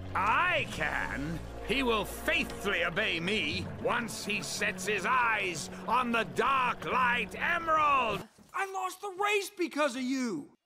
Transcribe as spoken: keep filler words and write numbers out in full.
I can. He will faithfully obey me once he sets his eyes on the Dark Light Emerald. I lost the race because of you.